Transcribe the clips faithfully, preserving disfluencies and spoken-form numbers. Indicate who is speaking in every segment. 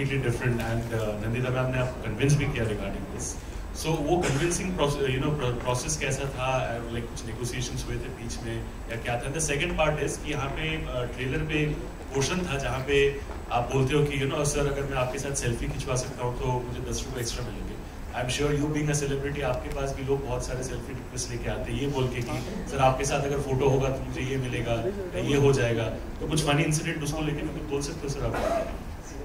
Speaker 1: completely different, and uh, Nandita ma'am ने आपको convince भी किया regarding this. So वो convincing process, you know, process कैसा था, like कुछ negotiations हुए थे बीच में या क्या था? The second part is कि यहाँ पे ट्रेलर uh, पे पोर्शन था जहाँ पे आप बोलते हो कि you know सर अगर मैं आपके साथ सेल्फी खिंचवा सकता हूँ तो मुझे दस रुपए एक्स्ट्रा मिलेंगे. I am sure you being a celebrity आपके पास भी लोग बहुत सारे सेल्फी रिक्वेस्ट लेके आते हैं ये बोल के कि सर आपके साथ अगर फोटो होगा तो मुझे ये मिलेगा, ये हो जाएगा. तो कुछ फनी इंसिडेंट उसको लेके कुछ बोल सकते हो सर आप?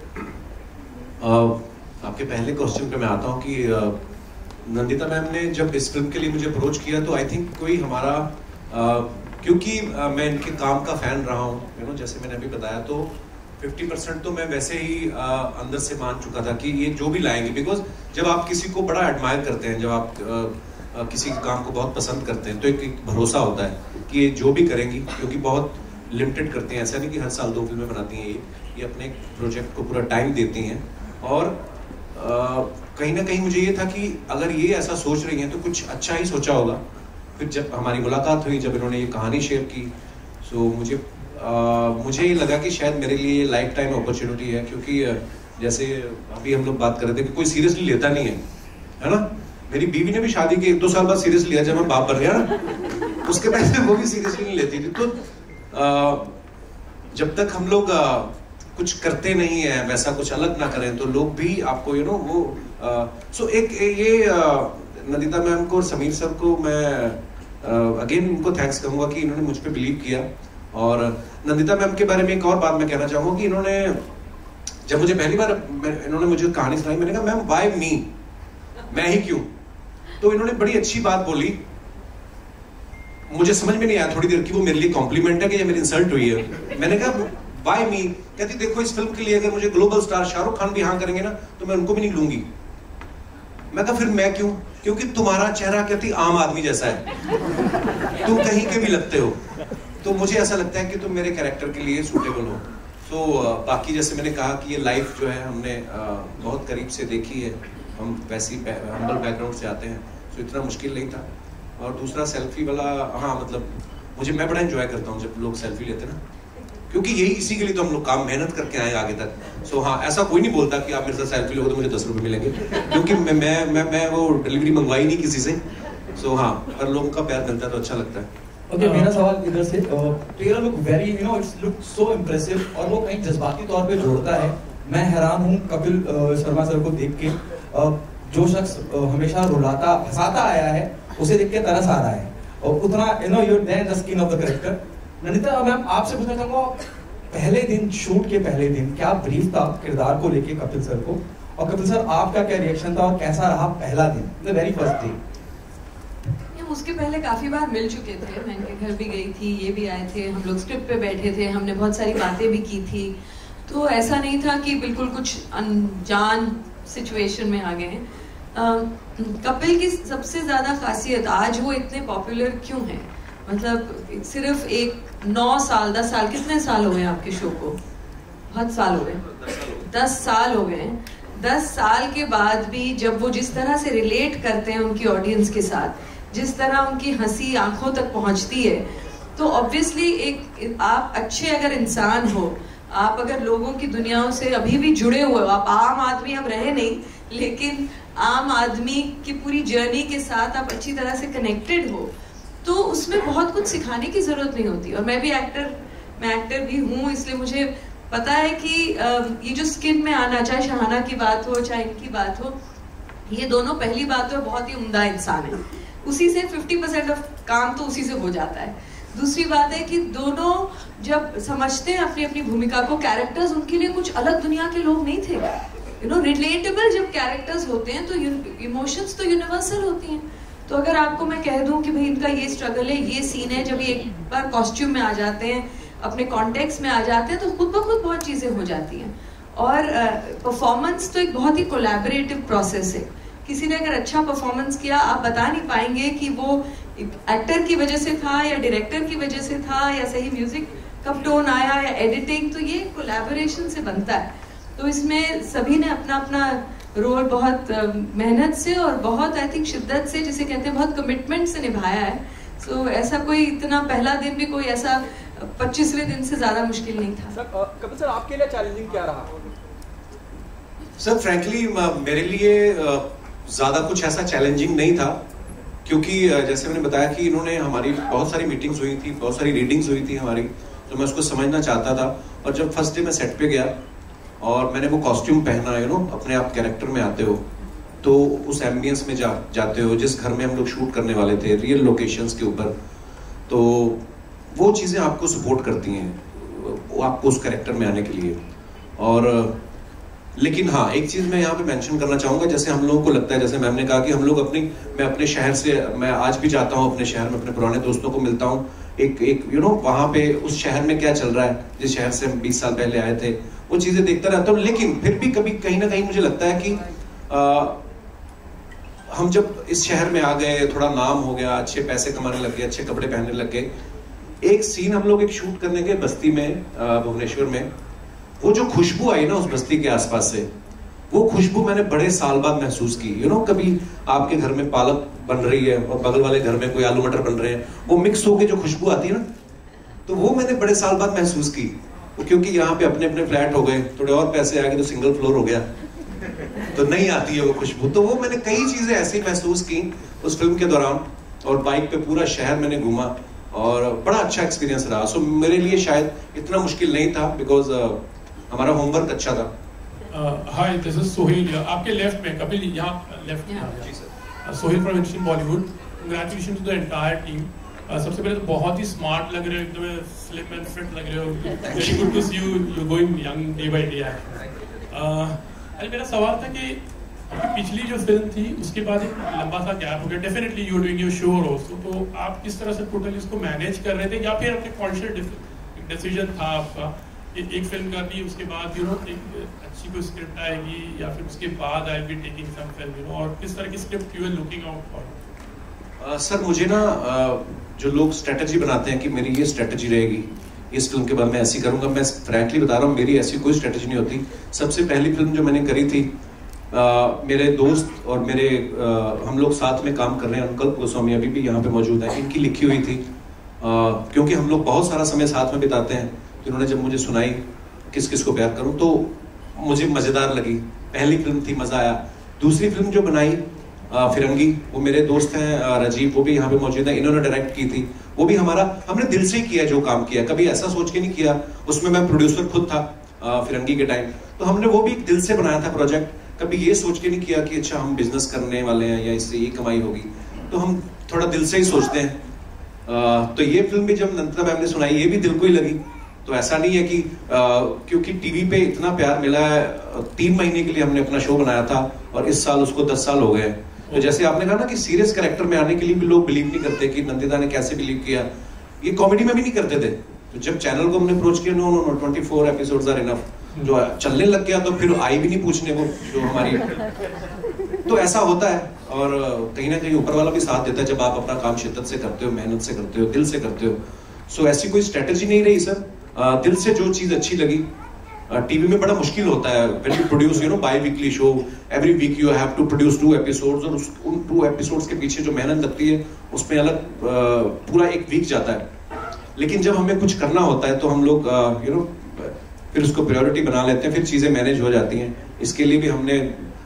Speaker 2: uh, आपके पहले क्वेश्चन पे मैं आता हूँ कि uh, नंदिता मैम ने जब इस फिल्म के लिए मुझे अप्रोच किया तो आई थिंक कोई हमारा uh, क्योंकि uh, मैं इनके काम का फैन रहा हूँ, यू नो, जैसे मैंने अभी बताया, तो पचास परसेंट तो मैं वैसे ही आ, अंदर से मान चुका था कि ये जो भी लाएंगे, बिकॉज जब आप किसी को बड़ा एडमायर करते हैं, जब आप आ, आ, किसी काम को बहुत पसंद करते हैं तो एक, एक भरोसा होता है कि ये जो भी करेंगी, क्योंकि बहुत लिमिटेड करते हैं, ऐसा नहीं कि हर साल दो फिल्में बनाती हैं, ये ये अपने प्रोजेक्ट को पूरा टाइम देती हैं. और आ, कहीं ना कहीं मुझे ये था कि अगर ये ऐसा सोच रही हैं तो कुछ अच्छा ही सोचा होगा. फिर जब हमारी मुलाकात हुई, जब इन्होंने ये कहानी शेयर की, सो मुझे Uh, मुझे ये लगा कि शायद मेरे लिए लाइफ टाइम अपॉर्चुनिटी है, क्योंकि जैसे अभी हम लोग बात कर रहे थे कि कोई सीरियसली लेता नहीं है, है ना. मेरी बीवी ने भी शादी के एक दो साल बाद सीरियसली लिया, जब मैं बाप बन गया ना, उसके पहले वो भी सीरियसली नहीं लेती थी. तो uh, जब तक हम लोग uh, कुछ करते नहीं है, वैसा कुछ अलग ना करें, तो लोग भी आपको यू नो वो सो uh, so एक ये uh, नंदिता मैम को और समीर सर को मैं अगेन uh, इनको थैंक्स कहूंगा कि इन्होंने मुझ पर बिलीव किया. और नंदिता मैम के बारे में एक और बात मैं कहना चाहूंगा कि इन्होंने जब मुझे पहली बार इन्होंने मुझे कहानी सुनाई, मैंने कहा मैम व्हाई मी, मैं ही क्यों. तो इन्होंने बड़ी अच्छी बात बोली, मुझे समझ में नहीं आया थोड़ी देर कि वो मेरे लिए कॉम्प्लीमेंट है कि मेरी इंसल्ट हुई है. मैंने कहा व्हाई मी, कहती देखो इस फिल्म के लिए अगर मुझे ग्लोबल स्टार शाहरुख खान भी हाँ करेंगे ना तो मैं उनको भी नहीं लूंगी. मैं कहा फिर मैं क्यों, क्योंकि तुम्हारा चेहरा कहती आम आदमी जैसा है, तुम कहीं के भी लगते हो, तो मुझे ऐसा लगता है कि तुम मेरे कैरेक्टर के लिए सूटेबल हो. तो so, बाकी जैसे मैंने कहा कि ये लाइफ जो है हमने uh, बहुत करीब से देखी है, हम वैसी हम्बल बैकग्राउंड से आते हैं, तो इतना मुश्किल नहीं था. और दूसरा सेल्फी वाला, हाँ मतलब मुझे मैं बड़ा एंजॉय करता हूँ जब लोग सेल्फी लेते हैं ना, क्योंकि यही इसी के लिए तो हम लोग काम मेहनत करके आए आगे तक. सो so, हाँ ऐसा कोई नहीं बोलता कि आप मेरे साथ सेल्फी लोगे तो मुझे दस रुपये मिलेंगे, क्योंकि मैं मैं मैं, मैं वो डिलीवरी मंगवाई नहीं किसी से. सो so, हाँ पर लोगों का प्यार मिलता है तो अच्छा लगता है.
Speaker 3: ओके okay, मेरा सवाल इधर से, trailer look very you know it's look so impressive और वो कहीं जज्बाती तौर पे जोड़ता है. मैं हैरान हूँ कपिल शर्मा सर को देख के. uh, जो शख्स uh, हमेशा रुलाता हंसाता आया है उसे देख के तरस आ रहा है, और उतना you know you then the skin of the character. Nandita ma'am आपसे पूछना चाहूंगा, पहले दिन शूट के पहले दिन क्या ब्रीफ था किरदार को लेके कपिल सर को, और कपिल सर आपका क्या रिएक्शन था और कैसा रहा पहला दिन, द वेरी फर्स्ट डे?
Speaker 4: उसके पहले काफी बार मिल चुके थे, मैं इनके घर भी गई थी, ये भी आए थे, हम लोग स्क्रिप्ट पे बैठे थे, हमने बहुत सारी बातें भी की थी. तो ऐसा नहीं था कि बिल्कुल कुछ अनजान सिचुएशन में आ गए हैं. कपिल की सबसे ज्यादा खासियत, आज वो इतने पॉपुलर क्यों हैं, मतलब सिर्फ एक नौ साल दस साल कितने साल हो गए आपके शो को? बहुत साल हो गए, दस साल हो गए. दस साल के बाद भी जब वो जिस तरह से रिलेट करते हैं उनकी ऑडियंस के साथ, जिस तरह उनकी हंसी आंखों तक पहुंचती है, तो ऑब्वियसली एक आप अच्छे अगर इंसान हो, आप अगर लोगों की दुनियाओं से अभी भी जुड़े हुए हो, आप आम आदमी अब रहे नहीं, लेकिन आम आदमी की पूरी जर्नी के साथ आप अच्छी तरह से कनेक्टेड हो, तो उसमें बहुत कुछ सिखाने की जरूरत नहीं होती. और मैं भी एक्टर मैं एक्टर भी हूँ, इसलिए मुझे पता है कि ये जो स्किन में आना, चाहे शहाना की बात हो चाहे इनकी बात हो, ये दोनों पहली बात तो बहुत ही उम्दा इंसान है, उसी से पचास परसेंट ऑफ काम तो उसी से हो जाता है. दूसरी बात है कि दोनों जब समझते हैं अपनी अपनी भूमिका को, कैरेक्टर्स उनके लिए कुछ अलग दुनिया के लोग नहीं थे, यू नो रिलेटेबल जब कैरेक्टर्स होते हैं तो इमोशंस तो यूनिवर्सल होती हैं. तो अगर आपको मैं कह दूं कि भाई इनका ये स्ट्रगल है, ये सीन है, जब ये एक बार कॉस्ट्यूम में आ जाते हैं, अपने कॉन्टेक्स्ट में आ जाते हैं, तो खुद ब खुद बहुत चीजें हो जाती हैं. और परफॉर्मेंस uh, तो एक बहुत ही कोलैबोरेटिव प्रोसेस है. किसी ने अगर अच्छा परफॉर्मेंस किया, आप बता नहीं पाएंगे कि वो एक्टर की वजह से था या डायरेक्टर की वजह से था या सही म्यूजिक कब टोन आया या एडिटिंग, तो ये कोलैबोरेशन से बनता है. तो इसमें सभी ने अपना अपना रोल बहुत मेहनत से और बहुत आई थिंक शिद्दत से, जिसे कहते हैं बहुत कमिटमेंट से निभाया है. सो so, ऐसा कोई इतना पहला दिन भी कोई ऐसा पच्चीसवें दिन से ज्यादा मुश्किल नहीं था.
Speaker 5: सर, कपिल सर आपके लिए चैलेंजिंग क्या रहा?
Speaker 2: सर फ्रैंकली मेरे लिए ज़्यादा कुछ ऐसा चैलेंजिंग नहीं था, क्योंकि जैसे मैंने बताया कि इन्होंने हमारी बहुत सारी मीटिंग्स हुई थी, बहुत सारी रीडिंग्स हुई थी हमारी, तो मैं उसको समझना चाहता था। और जब फर्स्ट डे मैं सेट पे गया और मैंने वो कॉस्ट्यूम पहना, यू नो अपने आप कैरेक्टर में आते हो तो उस एम्बियंस में जा जाते हो जिस घर में हम लोग शूट करने वाले थे, रियल लोकेशंस के ऊपर, तो वो चीज़ें आपको सपोर्ट करती हैं वो आपको उस कैरेक्टर में आने के लिए। और लेकिन हाँ, एक चीज़ मैं यहाँ पे मेंशन करना चाहूँगा, जैसे हम लोगों को लगता है, जैसे मैम ने कहा कि हम लोग अपनी, मैं अपने शहर से, मैं आज भी जाता हूँ अपने शहर में, अपने पुराने दोस्तों को मिलता हूँ, एक एक यू नो वहाँ पे उस शहर में क्या चल रहा है, जिस शहर से हम बीस साल पहले आए थे, वो चीज़ें देखता रहता हूँ। लेकिन फिर भी कभी कहीं ना कहीं मुझे लगता है कि आ, हम जब इस शहर में आ गए, थोड़ा नाम हो गया, अच्छे पैसे कमाने लग गए, अच्छे कपड़े पहनने लग गए, एक सीन हम लोग एक शूट करने गए बस्ती में, भुवनेश्वर में, वो जो खुशबू आई ना उस बस्ती के आसपास से, वो खुशबू मैंने बड़े साल बाद महसूस की। यू नो कभी आपके घर में पालक बन रही है और बगल वाले घर में कोई आलू मटर बन रहे हैं, वो मिक्स होके जो खुशबू आती है ना, तो वो मैंने बड़े साल बाद महसूस की। क्योंकि यहाँ पे अपने अपने फ्लैट हो गए, थोड़े और पैसे आ गए तो सिंगल फ्लोर हो गया, तो नहीं आती है वो खुशबू। तो वो मैंने कई चीजें ऐसी महसूस की उस फिल्म के दौरान, और बाइक पे पूरा शहर मैंने घूमा और बड़ा अच्छा एक्सपीरियंस रहा। सो मेरे लिए शायद इतना मुश्किल नहीं था, बिकॉज uh, हमारा होमवर्क अच्छा था।
Speaker 5: Hi, this is Sohail. आपके लेफ्ट में कपिल, यहाँ लेफ्ट में Sohail from industry Bollywood. Congratulation to the entire team. सबसे पहले तो बहुत ही स्मार्ट लग रहे हो, एकदम स्लिम एंड फिट लग रहे हो। Very good to see you, you going young day by day. अरे मेरा सवाल था कि पिछली जो फिल्म थी उसके बाद एक लंबा सा गैप हो गया, definitely you are doing your show also, तो आप किस तरह से टोटली इसको मैनेज कर रहे थे, या फिर अपने कॉन्शियस डिसीजन था आपका कि एक फिल्म करनी, उसके बाद यू नो एक अच्छी कोई स्क्रिप्ट आएगी, या फिर उसके बाद I will be taking some film, you know, और किस तरह की script you are looking out for?
Speaker 2: Sir मुझे ना uh, जो लोग स्ट्रेटजी बनाते हैं कि मेरी ये स्ट्रेटजी रहेगी, इस फिल्म के बाद मैं ऐसी करूंगा, मैं फ्रैंकली बता रहा हूँ मेरी ऐसी कोई स्ट्रेटजी नहीं होती। सबसे पहली फिल्म जो मैंने करी थी, Uh, मेरे दोस्त और मेरे uh, हम लोग साथ में काम कर रहे हैं, अंकल गोस्वामी अभी भी यहाँ पे मौजूद है, इनकी लिखी हुई थी, uh, क्योंकि हम लोग बहुत सारा समय साथ में बिताते हैं। तो इन्होंने जब मुझे सुनाई किस किस को प्यार करूं, तो मुझे मज़ेदार लगी। पहली फिल्म थी, मज़ा आया। दूसरी फिल्म जो बनाई uh, फिरंगी, वो मेरे दोस्त हैं uh, राजीव, वो भी यहाँ पे मौजूद है, इन्होंने डायरेक्ट की थी। वो भी हमारा, हमने दिल से किया जो काम किया, कभी ऐसा सोच के नहीं किया। उसमें मैं प्रोड्यूसर खुद था uh, फिरंगी के टाइम, तो हमने वो भी दिल से बनाया था प्रोजेक्ट। कभी ये सोच के नहीं किया कि अच्छा हम बिजनेस करने वाले हैं या इससे ये कमाई होगी, तो हम थोड़ा दिल से ही सोचते हैं। आ, तो ये फिल्म भी जब नंदिता मैम ने सुनाई, ये भी दिल को ही लगी। तो ऐसा नहीं है कि आ, क्योंकि टीवी पे इतना प्यार मिला है, तीन महीने के लिए हमने अपना शो बनाया था और इस साल उसको दस साल हो गए। तो जैसे आपने कहा ना कि सीरियस कैरेक्टर में आने के लिए भी लोग बिलीव नहीं करते कि नंदिता ने कैसे बिलीव किया, ये कॉमेडी में भी नहीं करते थे। तो जब चैनल को हमने अप्रोच किया, no no no twenty four episodes are enough, जो चलने लग गया तो फिर आई भी नहीं पूछने को जो हमारी। तो ऐसा होता है, और कहीं ना कहीं ऊपर वाला भी साथ देता है जब आप अपना काम शिद्दत से करते हो, मेहनत से करते हो, दिल से करते हो। सो ऐसी कोई स्ट्रेटजी नहीं रही सर, दिल से जो चीज अच्छी लगी। टीवी में बड़ा मुश्किल होता है, when you produce you know biweekly show, every week you have to produce two episodes, और उस उन टू एपिसोड्स के पीछे जो मेहनत लगती है उसमें अलग पूरा एक वीक जाता है। लेकिन जब हमें कुछ करना होता है तो हम लोग यू नो फिर उसको प्रायोरिटी बना लेते हैं, फिर चीजें मैनेज हो जाती हैं। इसके लिए भी हमने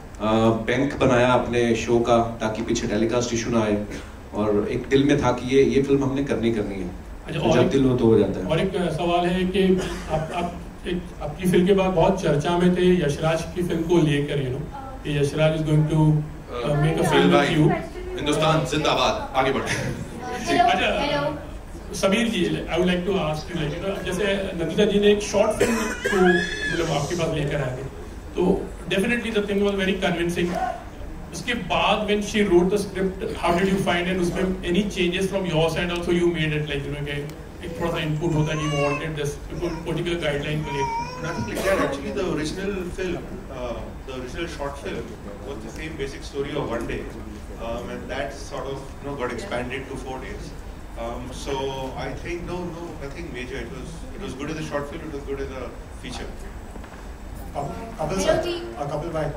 Speaker 2: बैंक बनाया अपने शो का, ताकि पीछे टेलीकास्ट इशू ना आए, और एक दिल में था कि ये ये फिल्म हमने करनी करनी है।
Speaker 5: अच्छा,
Speaker 2: तो जब दिल हो तो हो जाता है।
Speaker 5: और एक सवाल है कि आप आप एक आपकी फिल्म के बाद बहुत चर्चा में थे यशराज की फिल्म को लेकर, you know Yashraj is going to make a film with you.
Speaker 6: Hindustan जिंदाबाद, आगे बढ़ते हैं।
Speaker 5: अच्छा Sameer ji, I would like to ask you, like जैसे नंदिता जी ने एक शॉर्ट फिल्म को मतलब आपके पास लेकर आए थे, तो definitely the thing was very convincing. उसके बाद when she wrote the script, how did you find it? उसमें any changes from your side also you made it, like you know एक थोड़ा सा इनपुट होता है कि you wanted this particular guideline को लेकर?
Speaker 6: Nothing like that. Actually, the original film, uh, the original short film, was the same basic story of one day, um, and that sort of you know got expanded to four days. Um, so I think no, no, nothing major. It was, it was good as a short film. It was good as a feature.
Speaker 7: Kapil sir, uh, Kapil bhai,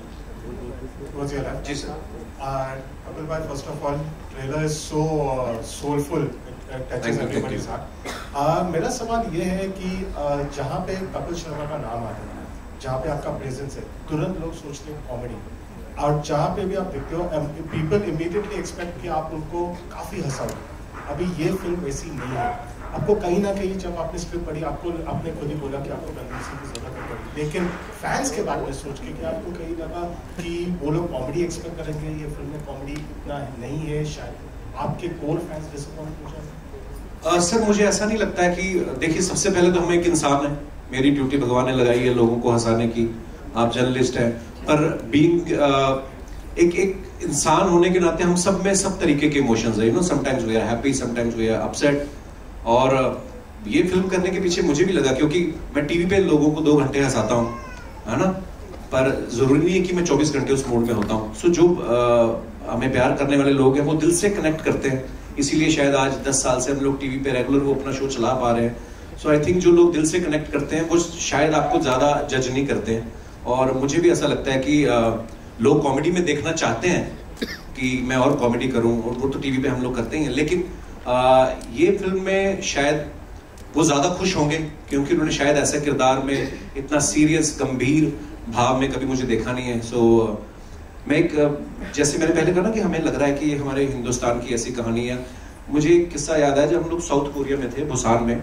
Speaker 7: what's your life?
Speaker 2: जी sir.
Speaker 7: Uh, Kapil bhai, first of all, trailer is so uh, soulful. It touches everybody's heart. Uh, मेरा सवाल ये है कि uh, जहाँ पे कपिल शर्मा का नाम आता है, जहाँ पे आपका प्रेजेंस है, तुरंत लोग सोचते हैं कॉमेडी, और जहाँ पे भी आप देखते हो पीपल इमीडिएटली एक्सपेक्ट कि आप उनको काफ़ी हंसाओ। अभी ये फिल्म वैसी नहीं है। आपको कहीं ना कहीं जब आपने स्क्रिप्ट पढ़ी, आपको आपने खुद ही बोला कि आपको कन्विंसिंग की जरूरत नहीं पड़ी, लेकिन फैंस के बारे में सोच के कि आपको कहीं लगा कि वो लोग कॉमेडी एक्सपेक्ट करेंगे, ये फिल्म में कॉमेडी इतना नहीं है, शायद आपके कोर फैंस डिसअपॉइंट हो जाए?
Speaker 2: सर मुझे ऐसा नहीं लगता है कि, देखिए सबसे पहले तो हम एक इंसान है, मेरी ड्यूटी भगवान ने लगाई है लोगों को हंसाने की, आप जर्नलिस्ट हैं, पर बीइंग एक एक इंसान होने के नाते हम सब में सब तरीके के इमोशंस है, you know, sometimes we are happy, sometimes we are upset. और ये फिल्म करने के पीछे मुझे भी लगा, क्योंकि मैं टीवी पे लोगों को दो घंटे हंसाता हूँ, है ना, पर जरूरी नहीं है कि मैं चौबीस घंटे उस मूड में होता हूँ। सो जो आ, हमें प्यार करने वाले लोग हैं वो दिल से कनेक्ट करते हैं, इसीलिए शायद आज दस साल से हम लोग टीवी पे रेगुलर वो अपना शो चला पा रहे हैं। सो आई थिंक जो लोग दिल से कनेक्ट करते हैं वो शायद आपको ज्यादा जज नहीं करते हैं। और मुझे भी ऐसा लगता है कि आ, लोग कॉमेडी में देखना चाहते हैं कि मैं और कॉमेडी करूं, और वो तो टीवी पे हम लोग करते ही हैं, लेकिन आ, ये फिल्म में शायद वो ज्यादा खुश होंगे क्योंकि उन्होंने शायद ऐसे किरदार में इतना सीरियस गंभीर भाव में कभी मुझे देखा नहीं है। सो मैं एक, जैसे मैंने पहले कहा ना कि हमें लग रहा है कि ये हमारे हिंदुस्तान की ऐसी कहानी है। मुझे एक किस्सा याद है, जब हम लोग साउथ कोरिया में थे, बुसान में,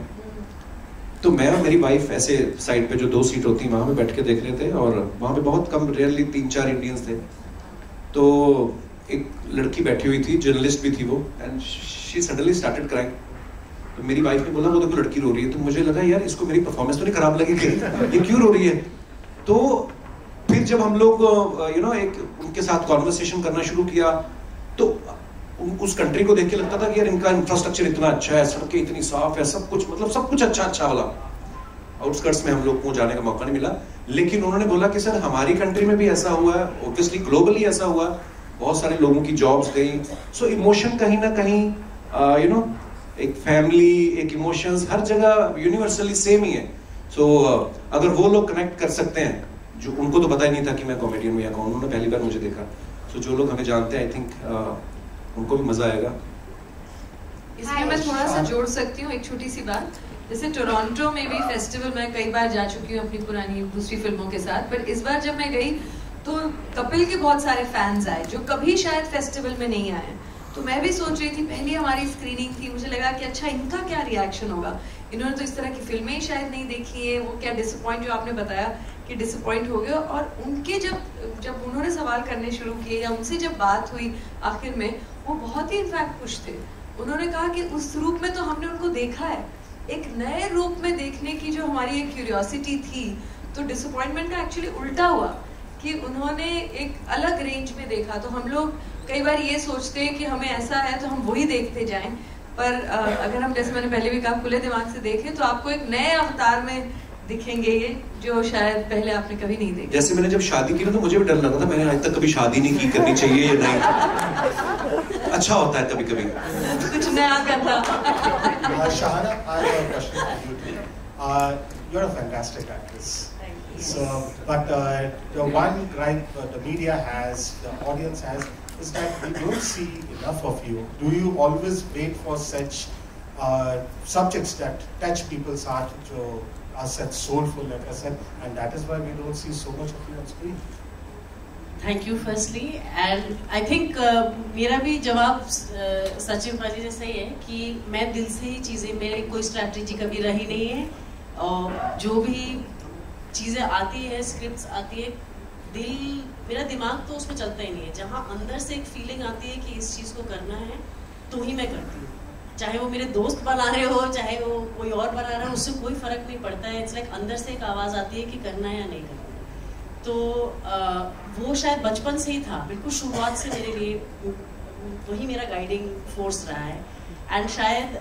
Speaker 2: तो मैं और मेरी वाइफ ऐसे साइड पे जो दो सीट होती वहां पे बैठ के देख रहे थे, और वहां पे बहुत कम, रेयरली तीन चार इंडियंस थे। तो एक लड़की बैठी हुई थी, जर्नलिस्ट भी थी वो, and she suddenly started crying. तो मेरी वाइफ ने बोला वो देखो लड़की रो रही है। तो मुझे लगा यार इसको मेरी परफॉर्मेंस तो नहीं खराब लगी कहीं, ये क्यों रो रही है। तो फिर जब हम लोग यू नो एक उनके साथ कॉन्वर्सेशन करना शुरू किया, तो उस कंट्री को देख के लगता था कि यार इनका इंफ्रास्ट्रक्चर इतना अच्छा है, सड़कें इतनी साफ है, सब कुछ, मतलब सब कुछ अच्छा अच्छा वाला। आउटस्कर्ट्स में हम लोग को जाने का मौका नहीं मिला, लेकिन उन्होंने बोला कि सर हमारी कंट्री में भी ऐसा हुआ है, ऑब्वियसली ग्लोबली ऐसा हुआ, बहुत सारे लोगों की जॉब्स गई। सो इमोशन कहीं ना कहीं यू नो एक फैमिली, एक इमोशंस हर जगह यूनिवर्सली सेम ही है। सो so, अगर वो लोग कनेक्ट कर सकते हैं, जो उनको तो पता ही नहीं था कि मैं कॉमेडियन हूँ या कौन, उन्होंने पहली बार मुझे देखा। सो so, जो लोग हमें जानते हैं, आई थिंक उनको भी मजा आएगा।
Speaker 4: इसमें मैं थोड़ा सा जोड़ सकती हूँ एक छोटी सी बात। जैसे टोरंटो में भी फेस्टिवल मैं कई बार जा चुकी हूँ अपनी पुरानी दूसरी फिल्मों के साथ, पर इस बार जब मैं गई तो कपिल के बहुत सारे फैंस आए जो कभी शायद फेस्टिवल में नहीं आए। तो मैं भी सोच रही थी, पहली हमारी स्क्रीनिंग थी, मुझे लगा कि अच्छा इनका क्या रिएक्शन होगा, इन्होंने तो इस तरह की फिल्में ही शायद नहीं देखी है, वो क्या डिसअपॉइंट, जो आपने बताया कि डिसअपॉइंट हो गए। और उनके जब जब उन्होंने सवाल करने शुरू किए या उनसे जब बात हुई आखिर में, वो बहुत ही इनफैक्ट खुश थे। उन्होंने कहा कि उस रूप में तो हमने उनको देखा है, एक नए रूप में देखने की जो हमारी एक क्यूरियोसिटी थी, तो डिसअपॉइंटमेंट का एक्चुअली उल्टा हुआ कि उन्होंने एक अलग रेंज में देखा। तो हम लोग कई बार ये सोचते हैं कि हमें ऐसा है तो हम वही देखते जाएं, पर अगर हम, जैसे मैंने पहले भी कहा, खुले दिमाग से देखें तो आपको एक नए अवतार में दिखेंगे ये, जो शायद पहले आपने कभी नहीं देखा।
Speaker 2: जैसे मैंने जब शादी की ना, तो मुझे भी डर लगा था, मैंने आज तक कभी शादी नहीं की, करनी चाहिए या नहीं। अच्छा होता है कभी कभी
Speaker 4: कुछ नया करना।
Speaker 7: Shahana, I have a question for you too. Uh, you're a fantastic actress. So, but uh, the one gripe uh, the media has, the audience has, is that we don't see enough of you. Do you always wait for such uh, subjects that touch people's heart, to are such soulful, like I said, and that is why we don't see so much of you on screen?
Speaker 8: Thank you firstly, and I think uh, मेरा भी जवाब uh, Sachin भाजी जैसा ही है कि मैं दिल से ही चीज़ें, मेरी कोई स्ट्रैटेजी कभी रही नहीं है, और जो भी चीज़ें आती है, स्क्रिप्ट्स आती है, दिल, मेरा दिमाग तो उसमें चलता ही नहीं है। जहाँ अंदर से एक फीलिंग आती है कि इस चीज़ को करना है, तो ही मैं करती हूँ। चाहे वो मेरे दोस्त बना रहे हो, चाहे वो कोई और बना रहा है, उससे कोई फर्क नहीं पड़ता है। इट्स लाइक अंदर से एक आवाज़ आती है कि करना है या नहीं करना। तो आ, वो शायद बचपन से ही था, बिल्कुल शुरुआत से मेरे लिए वही मेरा गाइडिंग फोर्स रहा है, एंड शायद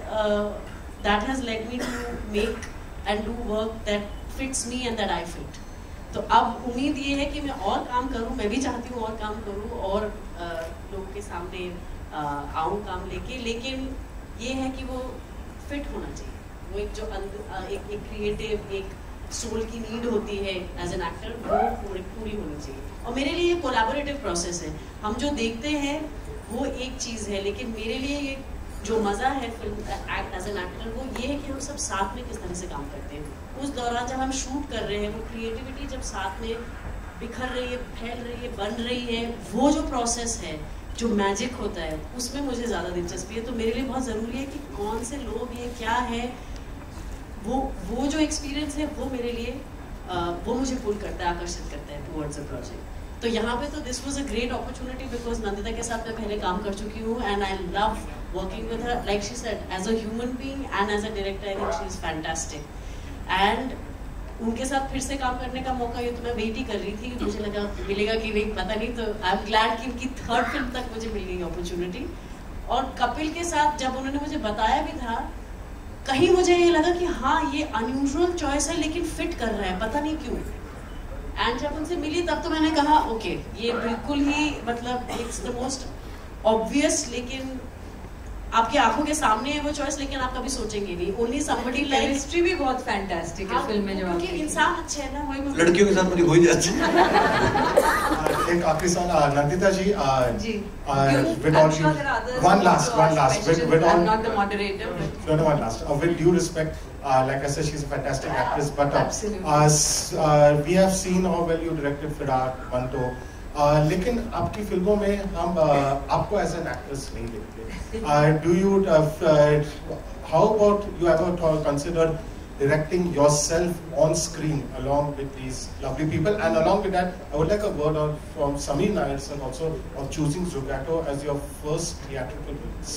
Speaker 8: that has led me to make and do work that fits me and that I fit. तो अब उम्मीद ये है कि मैं और काम करूं, मैं भी चाहती हूँ और काम करूं और आ, लोगों के सामने आऊँ काम लेके, लेकिन ये है कि वो फिट होना चाहिए। वो एक जो अंदर एक एक क्रिएटिव, एक सोल की नीड होती है एज एन एक्टर, वो पूरी पूरी होनी चाहिए। और मेरे लिए ये कोलैबोरेटिव प्रोसेस है। हम जो देखते हैं वो एक चीज़ है, लेकिन मेरे लिए ये जो मज़ा है film act as an actor वो ये है कि हम सब साथ में किस तरह से काम करते हैं। उस दौरान जब हम शूट कर रहे हैं वो क्रिएटिविटी जब साथ में बिखर रही है, फैल रही है, बन रही है, वो जो प्रोसेस है, जो मैजिक होता है, उसमें मुझे ज़्यादा दिलचस्पी है। तो मेरे लिए बहुत ज़रूरी है कि कौन से लोग ये क्या है, वो वो जो एक्सपीरियंस है वो मेरे लिए आ, वो मुझे पुल करता है, आकर्षित करता है टुवर्ड्स द प्रोजेक्ट। तो यहाँ पे तो this was a great opportunity because Nandita के साथ मैं पहले काम कर चुकी हूँ and I love working with her. Like she said, as a human being and as a director I think she is fantastic. And उनके साथ फिर से काम करने का मौका, ये तो मैं वेट ही कर रही थी, मुझे लगा मिलेगा कि नहीं पता नहीं, तो आई एम ग्लैड कि उनकी थर्ड फिल्म तक मुझे मिल गई अपॉर्चुनिटी। और कपिल के साथ जब उन्होंने मुझे बताया भी था, कहीं मुझे ये लगा कि हाँ ये अनयूजुअल चॉइस है लेकिन फिट कर रहा है, पता नहीं क्यों। एंड जब उनसे मिली तब तो मैंने कहा ओके ये बिल्कुल ही मतलब इट्स द मोस्ट ऑब्वियस, लेकिन आपकी आंखों के सामने है वो चॉइस, लेकिन आप कभी सोचेंगे नहीं। ओनली समबडी लाइक
Speaker 4: केमिस्ट्री भी बहुत फैंटास्टिक है फिल्म में, जब
Speaker 8: क्योंकि इंसान अच्छे है ना, वही
Speaker 2: लड़कियों के साथ मुझे हो ही जाती है।
Speaker 7: एक आखिरी सवाल नंदिता जी,
Speaker 4: जी
Speaker 7: with all due, one last one last with with all,
Speaker 4: I'm not the moderator but
Speaker 7: no no one last uh, with due respect, uh, like I said she's a fantastic actress, but uh,
Speaker 4: Absolutely.
Speaker 7: uh, uh, we have seen how well you directed Firar, Manto, uh, लेकिन आपकी फिल्मों में हम uh, आपको as an actress नहीं देखते। uh, do you uh, uh, how about you ever consider directing yourself on screen along with these lovely people? And along with that, I would like a word on, from Sameer Nair also of choosing Zugato as your first theatrical release.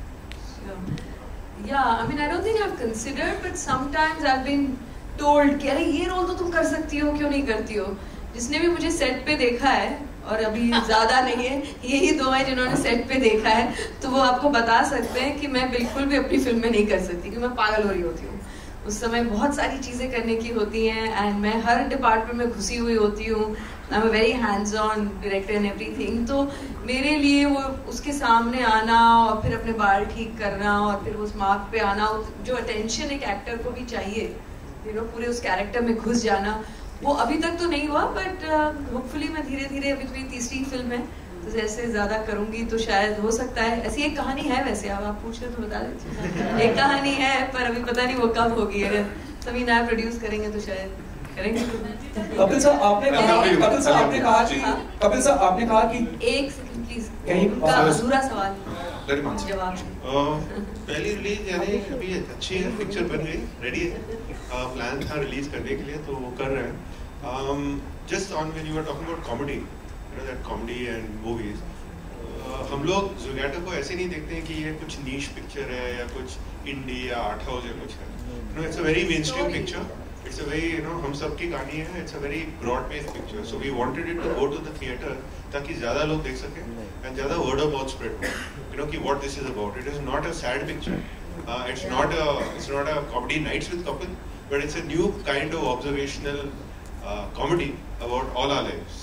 Speaker 4: Yeah, I mean I don't think I've considered, but sometimes I've been told कि अरे ये role तो तुम कर सकती हो, क्यों नहीं करती हो। जिसने भी मुझे सेट पे देखा है, और अभी ज्यादा नहीं है, यही दो है जिन्होंने सेट पे देखा है, तो वो आपको बता सकते हैं कि मैं बिल्कुल भी अपनी फिल्म में नहीं कर सकती, कि मैं पागल हो रही होती हूँ। उस समय बहुत सारी चीज़ें करने की होती हैं एंड मैं हर डिपार्टमेंट में घुसी हुई होती हूँ। I am a very hands on director and everything. तो मेरे लिए वो उसके सामने आना और फिर अपने बाल ठीक करना और फिर उस मार्क पे आना, जो अटेंशन एक एक्टर को भी चाहिए, यू नो, पूरे उस कैरेक्टर में घुस जाना, वो अभी तक तो नहीं हुआ, बट होपफुली मैं धीरे धीरे, अभी तो मेरी तीसरी फिल्म है, तो जैसे ज्यादा करूंगी तो शायद हो सकता है। ऐसी एक कहानी है, वैसे अब आप पूछ रहे तो बता देती। एक कहानी है पर अभी पता नहीं वो कब होगी। अगर समीर नायर प्रोड्यूस करेंगे तो शायद करेंगे।
Speaker 3: कपिल सर आपने कहा कपिल सर आपने कहा कि कपिल सर आपने कहा कि
Speaker 4: एक सेकंड प्लीज,
Speaker 3: कहीं
Speaker 4: उनका अधूरा सवाल जवाब।
Speaker 6: पहली रिलीज यानी अभी अच्छी है, पिक्चर बन गई, रेडी है, प्लान था रिलीज करने के लिए, तो वो कर रहे हैं। Just on when you are talking about comedy, that comedy and movies, uh, हम लोग जुगैटो को ऐसे नहीं देखते हैं कि ये कुछ नीश पिक्चर है या कुछ इंडी या आर्ट हाउस या कुछ है। No, it's a very mainstream picture, it's a very, you know, हम सब की कहानी है, it's a very broad based picture, so we wanted it to go to the theatre ताकि ज़्यादा लोग देख सकें एंड ज़्यादा वर्ड ऑफ माउथ स्प्रेड हो, यू नो, कि what this is about. It is not a sad picture, it's not a it's not a comedy nights with Kapil, but it's a new kind of observational comedy about all our lives.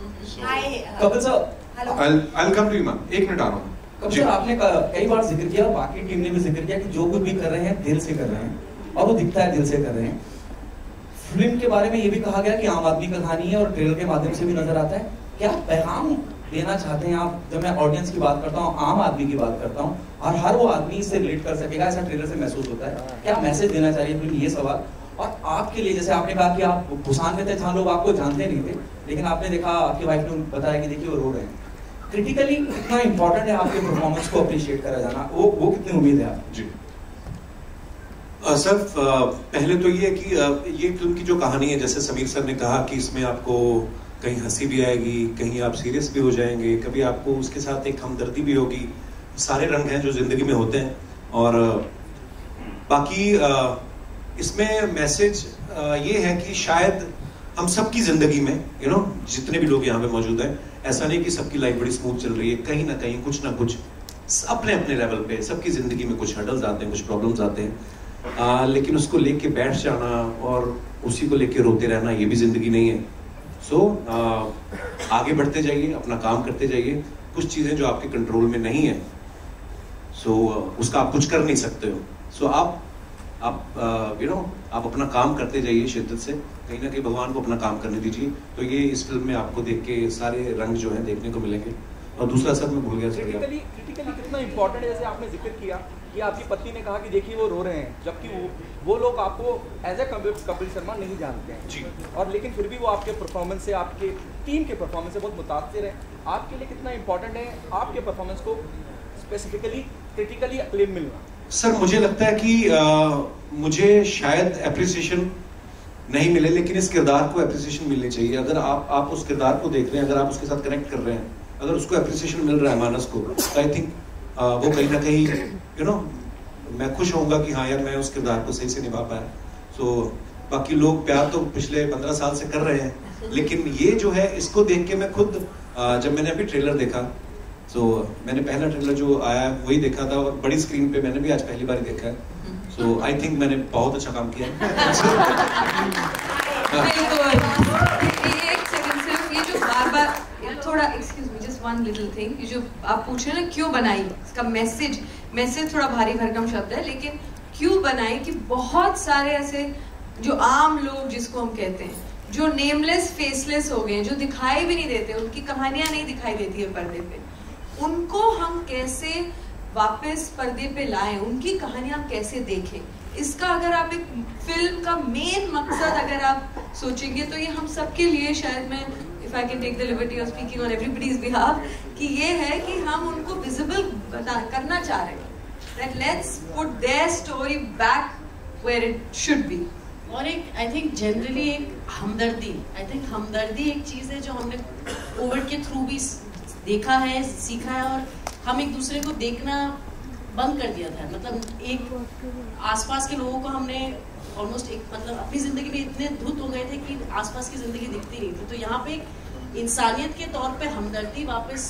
Speaker 3: Kapil sir,
Speaker 2: I'll I'll come to you, ma'am. एक minute आ रहा हूँ।
Speaker 3: Kapil sir आपने कई बार जिक्र किया, बाकी team ने भी जिक्र किया कि जो कुछ भी कर रहे हैं दिल से कर रहे हैं और वो दिखता है दिल से कर रहे हैं। फिल्म के बारे में ये भी कहा गया कि आम आदमी का कहानी है और ट्रेलर के माध्यम से भी नजर आता है। क्या पैगाम देना चाहते हैं आप? जब मैं ऑडियंस की बात करता हूँ, आम आदमी की बात करता हूँ, और हर वो आदमी इससे रिलेट कर सकेगा, ऐसा ट्रेलर से महसूस होता है। क्या मैसेज देना चाहिए फिल्म, ये सवाल। और आपके लिए, जैसे आपने कहा कि आप भूसान में थे जहाँ लोग आपको जानते नहीं थे, लेकिन आपने देखा, आपकी वाइफ ने बताया कि देखिए वो रो रहे हैं। क्रिटिकली कितना इंपॉर्टेंट है आपके परफॉर्मेंस को अप्रिशिएट करा जाना, वो वो कितनी उम्मीद है आप?
Speaker 2: जी सर, पहले तो ये कि आ, ये फिल्म की जो कहानी है, जैसे समीर सर ने कहा कि इसमें आपको कहीं हंसी भी आएगी, कहीं आप सीरियस भी हो जाएंगे, कभी आपको उसके साथ एक हमदर्दी भी होगी, सारे रंग हैं जो जिंदगी में होते हैं। और बाकी आ, इसमें मैसेज ये है कि शायद हम सबकी जिंदगी में, यू नो, जितने भी लोग यहाँ पे मौजूद हैं, ऐसा नहीं कि सबकी लाइफ बड़ी स्मूथ चल रही है, कहीं ना कहीं कुछ ना कुछ अपने अपने लेवल पे सबकी जिंदगी में कुछ हर्डल्स आते हैं, कुछ प्रॉब्लम्स आते हैं, आ, लेकिन उसको लेके बैठ जाना और उसी को लेके रोते रहना, ये भी जिंदगी नहीं है। सो so, आगे बढ़ते जाइए, अपना काम करते जाइए। कुछ चीजें जो आपके कंट्रोल में नहीं है, सो so, उसका आप कुछ कर नहीं सकते हो। सो so, आप आप यू नो आप अपना काम करते जाइए शिद्दत से, कहीं ना कहीं भगवान को अपना काम करने दीजिए। तो ये इस फिल्म में आपको देख के सारे रंग जो हैं देखने को मिलेंगे। और दूसरा सर मैं भूल गया सर
Speaker 9: क्रिटिकली क्रिटिकली कितना इंपॉर्टेंट है, जैसे आपने जिक्र किया कि आपकी पत्नी ने कहा कि देखिए वो रो रहे हैं, जबकि वो वो लोग आपको एज ए कपिल कपिल शर्मा नहीं जानते हैं
Speaker 2: जी,
Speaker 9: और लेकिन फिर भी वो आपके परफॉर्मेंस से, आपके टीम के परफॉर्मेंस से बहुत मुतासिर है। आपके लिए कितना इंपॉर्टेंट है आपके परफॉर्मेंस को स्पेसिफिकली क्रिटिकली अक्लेम मिलना?
Speaker 2: सर मुझे लगता है कि आ, मुझे शायद एप्रिसिएशन नहीं मिले, लेकिन इस किरदार को एप्रिसिएशन मिलनी चाहिए। अगर आप आप उस किरदार को देख रहे हैं, अगर आप उसके साथ कनेक्ट कर रहे हैं, अगर उसको एप्रिसिएशन मिल रहा है मानस को, तो आई थिंक वो कहीं ना कहीं यू नो मैं खुश होऊंगा कि हाँ यार मैं उस किरदार को सही से निभा पाया। सो so, बाकी लोग प्यार तो पिछले पंद्रह साल से कर रहे हैं, लेकिन ये जो है इसको देख के मैं खुद आ, जब मैंने अभी ट्रेलर देखा, सो so, मैंने पहला ट्रेलर जो आया वही देखा था, और बड़ी स्क्रीन पे मैंने भी आज पहली बार देखा है। सो आई थिंक मैंने बहुत अच्छा काम किया।
Speaker 4: एक सेकंड सिर्फ, ये जो बार बार थोड़ा excuse me just one little thing, ये जो आप पूछ रहे हैं ना क्यों बनाई, इसका मैसेज मैसेज थोड़ा भारी भरकम शब्द है, लेकिन क्यों बनाई कि बहुत सारे ऐसे जो आम लोग जिसको हम कहते हैं, जो नेमलेस फेसलेस हो गए, जो दिखाई भी नहीं देते, उनकी कहानियां नहीं दिखाई देती है पर्दे पे, उनको हम कैसे वापस पर्दे पे लाएं, उनकी कहानियां कैसे देखें, इसका अगर आप एक फिल्म का मेन मकसद अगर आप सोचेंगे तो ये हम सबके लिए, शायद मैं if I can take the liberty of speaking on everybody's behalf, कि ये है कि हम उनको विजिबल करना चाह रहे हैं, that let's put their story back where it should be.
Speaker 8: और एक आई थिंक जनरली एक हमदर्दी, आई थिंक हमदर्दी एक चीज़ है जो हमने कोविड के थ्रू भी देखा है, सीखा है, और हम एक दूसरे को देखना बंद कर दिया था। मतलब एक आसपास के लोगों को हमने ऑलमोस्ट एक मतलब अपनी ज़िंदगी में इतने धुत हो गए थे कि आसपास की ज़िंदगी दिखती नहीं थी। तो यहाँ पे इंसानियत के तौर पे हमदर्दी वापस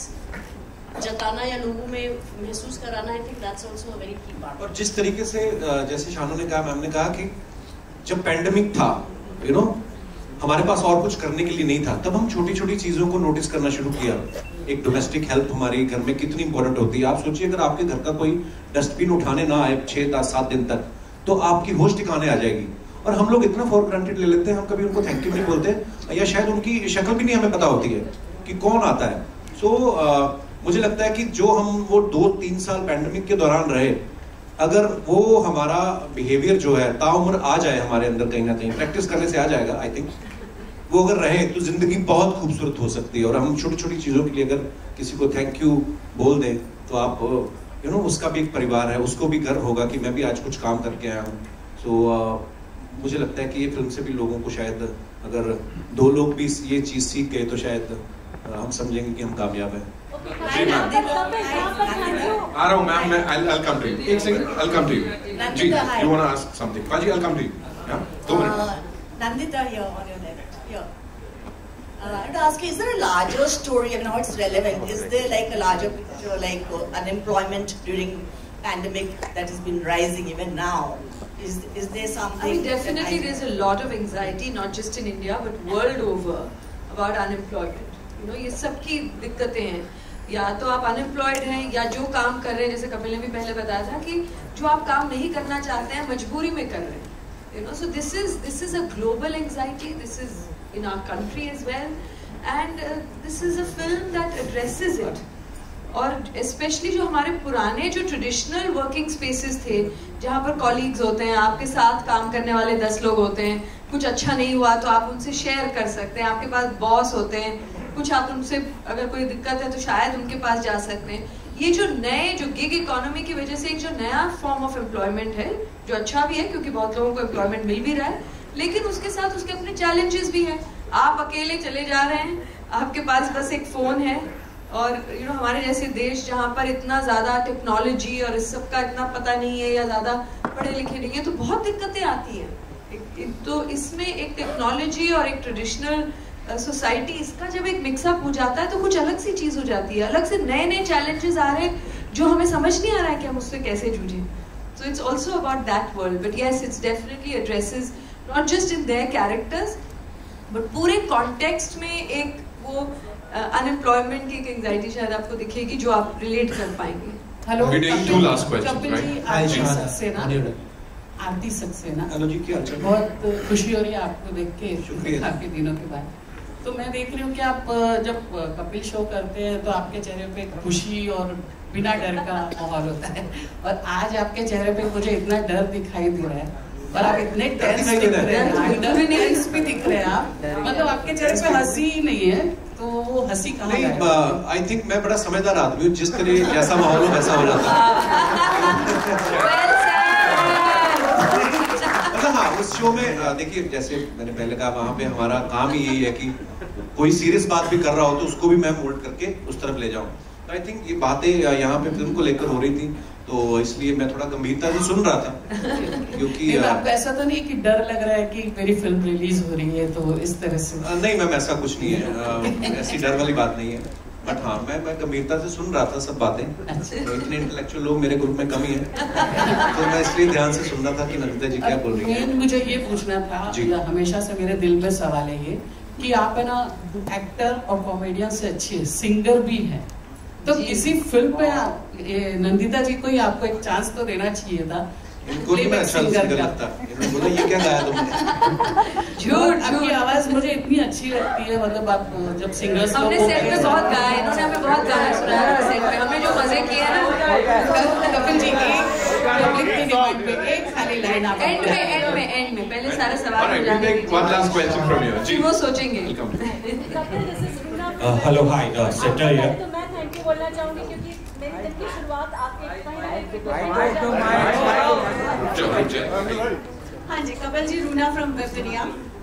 Speaker 8: जताना या लोगों में महसूस कराना, I think that's also a very key part.
Speaker 2: और जिस तरीके से जैसे शानू ने कहा, मैम ने कहा कि जब पैंडेमिक था, यू नो हमारे पास और कुछ करने के लिए नहीं था, तब हम छोटी छोटी चीजों को नोटिस करना शुरू किया। एक डोमेस्टिक हेल्प हमारे घर में कितनी इंपॉर्टेंट होती है। आप सोचिए अगर आपके घर का कोई डस्टबिन उठाने ना आए छह दस सात दिन तक, तो आपकी होश ठिकाने आ जाएगी। और हम लोग इतना फॉर ग्रांटेड ले लेते हैं, हम कभी उनको थैंक यू नहीं बोलते, या शायद उनकी शक्ल भी नहीं हमें पता होती है कि कौन आता है। सो so, uh, मुझे लगता है कि जो हम वो दो तीन साल पैंडेमिक के दौरान रहे, अगर वो हमारा बिहेवियर जो है ताउम्र आ जाए हमारे अंदर, कहीं ना कहीं प्रैक्टिस करने से आ जाएगा, आई थिंक वो अगर रहे तो जिंदगी बहुत खूबसूरत हो सकती है। और हम छोटी छोटी चीजों के लिए अगर किसी को थैंक यू बोल दें, तो आप यू नो उसका भी एक परिवार है, उसको भी गर्व होगा कि मैं भी आज कुछ काम करके आया हूँ। सो so, uh, मुझे लगता है कि ये फिल्म से भी लोगों को शायद, अगर दो लोग भी ये चीज सीख गए, तो शायद uh, हम समझेंगे कि हम कामयाब हैं।
Speaker 10: आ रहा हूँ मैम, मैं I'll I'll come to you. एक second, I'll come to you. जी, you wanna ask something? पाजी, I'll come to you. Yeah, दो minute.
Speaker 11: Nandita here on your left. Here. Uh, I want to ask you, is there a larger story? I mean, how it's relevant? Is there like a larger picture, like uh, unemployment during pandemic that has been rising even now? Is is there something?
Speaker 4: I mean, definitely there's a lot of anxiety, not just in India but world over, about unemployment. You know, ये सबकी दिक्कतें हैं। या तो आप unemployed हैं, या जो काम कर रहे हैं, जैसे कपिल ने भी पहले बताया था कि जो आप काम नहीं करना चाहते हैं मजबूरी में कर रहे हैं। You know, so this is this is a global anxiety. This is in our country as well, and uh, this is a film that addresses it. और स्पेशली जो हमारे पुराने जो ट्रेडिशनल वर्किंग स्पेसेस थे, जहाँ पर कॉलीग्स होते हैं, आपके साथ काम करने वाले दस लोग होते हैं, कुछ अच्छा नहीं हुआ तो आप उनसे शेयर कर सकते हैं, आपके पास बॉस होते हैं, कुछ आप उनसे अगर कोई दिक्कत है तो शायद उनके पास जा सकते हैं। ये जो नए जो गिग इकोनॉमी की वजह से एक जो नया फॉर्म ऑफ एम्प्लॉयमेंट है, जो अच्छा भी है क्योंकि बहुत लोगों को एम्प्लॉयमेंट मिल भी रहा है, लेकिन उसके साथ उसके अपने चैलेंजेस भी हैं। आप अकेले चले जा रहे हैं, आपके पास बस एक फोन है, और यू you नो know, हमारे जैसे देश जहाँ पर इतना ज्यादा टेक्नोलॉजी और इस सब का इतना पता नहीं है, या ज्यादा पढ़े लिखे नहीं है, तो बहुत दिक्कतें आती हैं। तो इसमें एक टेक्नोलॉजी और एक ट्रेडिशनल सोसाइटी uh, इसका जब एक मिक्सअप हो जाता है तो कुछ अलग सी चीज हो जाती है, अलग से नए नए चैलेंजेस आ रहे हैं जो हमें समझ नहीं आ रहा है कि हम उससे कैसे जूझें। So it's also about that world, but yes it's definitely addresses not just in their characters but पूरे कॉन्टेक्स्ट में एक वो अनएम्प्लॉयमेंट uh, की एक एंजाइटी शायद आपको दिखेगी जो आप रिलेट कर पाएंगे।
Speaker 10: Hello, two last questions, right?
Speaker 12: Aarti Saxena, Aarti Saxena.
Speaker 2: Hello जी, क्या हाल चाल?
Speaker 12: बहुत खुशी हो रही है आपको देख के काफी दिनों के बाद। तो मैं देख रही हूँ कि आप जब कपिल शो करते हैं तो आपके चेहरे पे खुशी और बिना डर का माहौल होता है, और आज आपके चेहरे पे मुझे इतना डर दिखाई दे रहा है और आप इतने टेंस दिख रहे हैं, टेंस भी दिख रहे हैं आप, मतलब आपके चेहरे पे हंसी ही नहीं है, तो वो हंसी कहाँ
Speaker 2: नहीं? आई थिंक मैं बड़ा समझदार आदमी हूँ, जिस तरह जैसा माहौल हो वैसा हो जाता है। हाँ, उस शो में देखिए, जैसे मैंने पहले कहा, वहाँ पे हमारा काम ही यही है कि कोई सीरियस बात भी कर रहा हो तो उसको भी मैं मोल्ड करके उस तरफ ले जाऊँ। तो आई थिंक ये बातें यहाँ पे फिल्म को लेकर हो रही थी, तो इसलिए मैं थोड़ा गंभीरता से सुन रहा था, क्योंकि
Speaker 12: आपको ऐसा तो नहीं कि डर लग रहा है कि मेरी फिल्म रिलीज हो रही है तो इस तरह से?
Speaker 2: नहीं मैम, ऐसा कुछ नहीं है, ऐसी डर वाली बात नहीं है, बट हाँ मैं मैं गंभीरता से सुन रहा था सब बातें। तो इतने इंटेलेक्चुअल लोग मेरे ग्रुप में कम ही है, तो मैं इसलिए ध्यान से सुन रहा था कि नंदिता जी क्या बोल रही है।
Speaker 12: मुझे ये पूछना था, हमेशा से मेरे दिल में सवाल है ये कि आप है ना एक्टर और कॉमेडियन से अच्छे सिंगर भी हैं, तो किसी फिल्म पे आप, नंदिता जी को ही आपको एक चांस तो देना चाहिए था।
Speaker 2: इनको नहीं अच्छा लगता, इन्होंने बोला ये क्या गाया तुमने?
Speaker 12: झूठ, आपकी आवाज मुझे इतनी अच्छी लगती है, मतलब आप जब सिंगर्स
Speaker 4: हमने सेट पे बहुत गाया, इन्होंने हमें बहुत गाना सुनाया सेट पे, हमने जो मजे किए ना
Speaker 12: कपिल जी की पब्लिक की डिमांड पे एक खाली लाइन आप
Speaker 4: एंड में एंड में एंड में पहले सारा सवाल
Speaker 10: वो
Speaker 4: सोचेंगे।
Speaker 13: हेलो हाय सेटा हियर।
Speaker 14: तो मैं थैंक यू बोलना चाहूंगी क्योंकि मेरी दिन की शुरुआत आपके
Speaker 8: हाँ जी, कपिल जी, रूना फ्रॉम वेब दुनिया।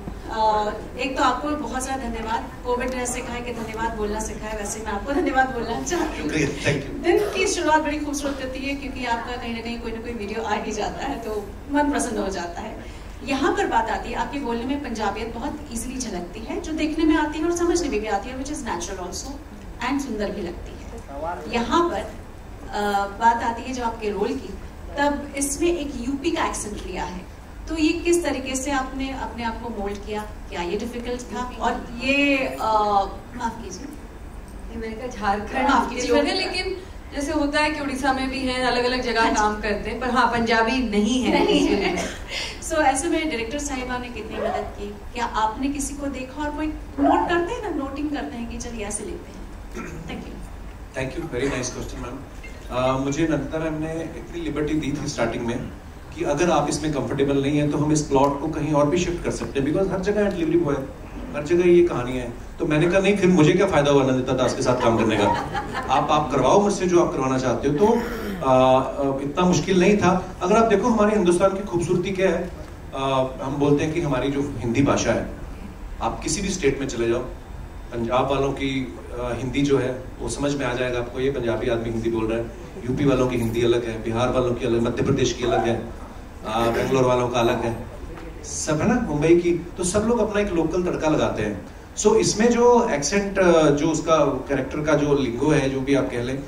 Speaker 8: एक तो आपको बहुत सारा धन्यवाद, कोविड ने सिखाया कि धन्यवाद बोलना सिखाया, वैसे मैं आपको धन्यवाद बोलना चाहती हूँ। दिन की शुरुआत बड़ी खूबसूरत होती है क्योंकि आपका कहीं ना कहीं कोई ना कोई वीडियो आ ही जाता है तो मन प्रसन्न हो जाता है। यहाँ पर बात आती है, आपके बोलने में पंजाबियत बहुत इजीली झलकती है, जो देखने में आती है और समझने में भी आती है, which is natural also and सुंदर भी लगती है। यहाँ पर आ, बात आती है जो आपके रोल की, तब इसमें एक यूपी का एक्सेंट लिया है, तो ये किस तरीके से आपने अपने आप को मोल्ड किया? क्या ये डिफिकल्ट था? और ये माफ कीजिए,
Speaker 4: मैंने कहा झारखंड के लोग हैं, लेकिन जैसे होता है कि उड़ीसा में भी हैं, अलग अलग जगह काम करते हैं, पर हाँ पंजाबी नहीं है,
Speaker 8: नहीं है। सो so, ऐसे में डायरेक्टर साहिबा ने कितनी मदद की? क्या आपने किसी को देखा और कोई नोट करते हैं ना, नोटिंग करते हैं कि चलिए ऐसे लेते हैं? Thank you.
Speaker 2: Thank you, very nice question ma'am. मुझे नंदिता मैम ने इतनी लिबर्टी दी थी स्टार्टिंग में कि अगर आप इसमें कंफर्टेबल नहीं है तो हम इस प्लॉट को कहीं और भी शिफ्ट कर सकते हैं, बिकॉज हर जगह डिलीवरी बॉय, हर जगह ये कहानी है। तो मैंने कहा नहीं, फिर मुझे क्या फायदा हुआ नंदिता दास के साथ काम करने का, आप आप करवाओ मुझसे जो आप करवाना चाहते हो। तो आ, इतना मुश्किल नहीं था। अगर आप देखो हमारे हिंदुस्तान की खूबसूरती क्या है, आ, हम बोलते हैं कि हमारी जो हिंदी भाषा है, आप किसी भी स्टेट में चले जाओ, पंजाब वालों की आ, हिंदी जो है वो समझ में आ जाएगा आपको, ये पंजाबी आदमी हिंदी बोल रहा है। यूपी वालों की हिंदी अलग है, बिहार वालों की अलग, मध्य प्रदेश की अलग है, बेंगलोर वालों का अलग है, सब है ना, मुंबई की, तो सब लोग अपना एक लोकल तड़का लगाते हैं। सो so, इसमें जो एक्सेंट, जो उसका कैरेक्टर का जो लिंगो है, जो भी आप कह लें,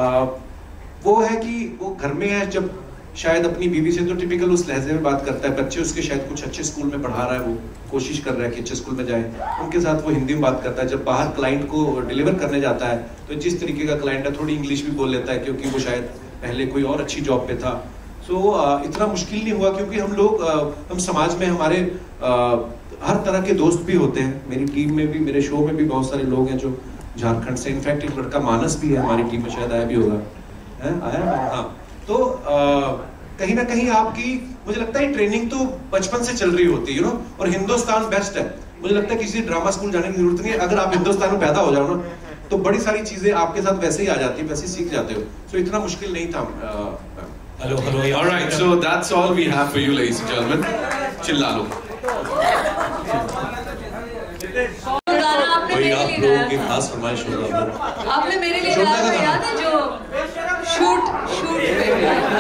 Speaker 2: वो है कि वो घर में है, जब शायद अपनी बीवी से तो टिपिकल उस लहजे में बात करता है, बच्चे उसके शायद कुछ अच्छे स्कूल में पढ़ा रहा है, वो कोशिश कर रहा है कि अच्छे स्कूल में जाए, उनके साथ वो हिंदी में बात करता है। जब बाहर क्लाइंट को डिलीवर करने जाता है तो जिस तरीके का क्लाइंट है, थोड़ी इंग्लिश भी बोल लेता है, क्योंकि वो शायद पहले कोई और अच्छी जॉब पे था। सो so, इतना मुश्किल नहीं हुआ, क्योंकि हम लोग, हम समाज में हमारे हर तरह के दोस्त भी होते हैं। मेरी टीम में भी, मेरे शो में भी बहुत सारे लोग हैं जो झारखंड से, इनफैक्ट एक लड़का मानस भी है हमारी टीम में, शायद आया भी होगा, है आया हाँ। तो आ, कहीं ना कहीं आपकी, मुझे लगता है ट्रेनिंग तो बचपन से चल रही होती है, यू नो, और हिंदुस्तान बेस्ट है। मुझे लगता है किसी ड्रामा स्कूल जाने की जरूरत नहीं है, अगर आप हिंदुस्तान में पैदा हो जाओ ना, तो बड़ी सारी चीजें आपके साथ वैसे ही आ जाती है, वैसे ही सीख जाते हो। सो so, इतना मुश्किल नहीं था।
Speaker 10: Hello hello all right, so that's all we have for you, ladies and gentlemen. चिल्ला लो।
Speaker 2: कोई आप लोगों की खास फरमाइश होगा।
Speaker 4: आपने मेरे लिए गाना तो याद है जो शूट शूट पे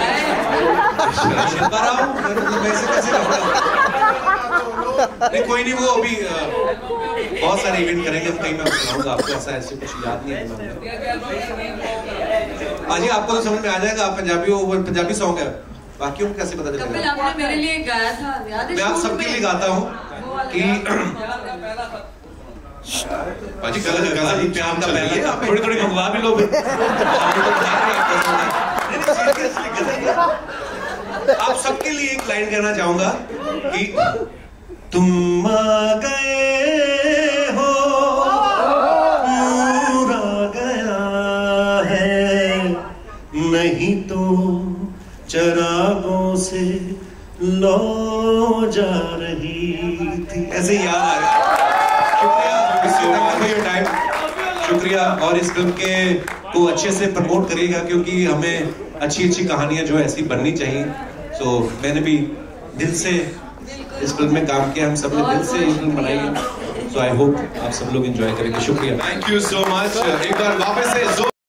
Speaker 2: नहीं, कोई नहीं, वो अभी बहुत सारे इवेंट करेंगे हम, कहीं मैं सुनाऊंगा आपको, ऐसा ऐसे कुछ याद नहीं है। आज आपको तो समझ में आ जाएगा, आप पंजाबी हो, वो पंजाबी सॉन्ग है, बाकी को कैसे पता चलेगा?
Speaker 4: कपिल आपने मेरे लिए गाया था, याद है?
Speaker 2: मैं आप सबके लिए गाता हूँ कि बाजी गलत गलत प्यार का पहला, आप थोड़ी थोड़ी मंगवा भी लो। आप सबके लिए एक लाइन कहना चाहूंगा कि तुम आ गए हो
Speaker 15: बाहों से लो जा रही थी।
Speaker 2: ऐसे ही याद आ रहा। शुक्रिया, शुक्रिया। और इस फिल्म के को अच्छे से प्रमोट करिएगा, क्योंकि हमें अच्छी अच्छी कहानियां जो ऐसी बननी चाहिए। सो so, मैंने भी दिल से इस फिल्म में काम किया, हम सब ने दिल से ये फिल्म बनाई है। सो आई होप आप सब लोग एंजॉय करेंगे। शुक्रिया,
Speaker 10: थैंक यू सो मच। एक बार वापस से